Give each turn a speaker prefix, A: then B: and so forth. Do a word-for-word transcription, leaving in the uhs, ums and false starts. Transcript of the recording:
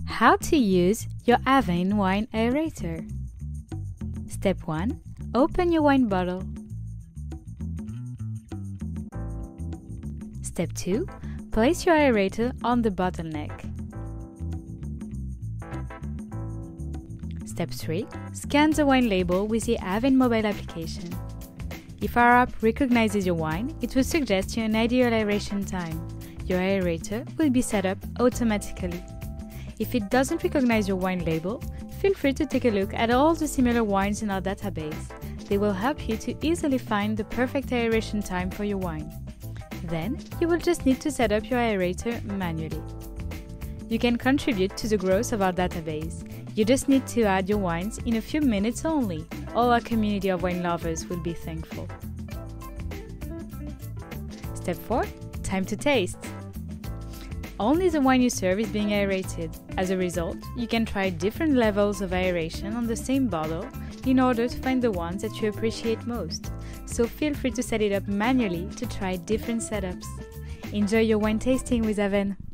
A: How to use your Aveine Wine Aerator. Step one. Open your wine bottle. Step two. Place your aerator on the bottleneck. Step three. Scan the wine label with the Aveine mobile application. If our app recognizes your wine, it will suggest you an ideal aeration time. Your aerator will be set up automatically. If it doesn't recognize your wine label, feel free to take a look at all the similar wines in our database. They will help you to easily find the perfect aeration time for your wine. Then, you will just need to set up your aerator manually. You can contribute to the growth of our database. You just need to add your wines in a few minutes only. All our community of wine lovers will be thankful. Step four. Time to taste. Only the wine you serve is being aerated. As a result, you can try different levels of aeration on the same bottle in order to find the ones that you appreciate most. So feel free to set it up manually to try different setups. Enjoy your wine tasting with Aveine!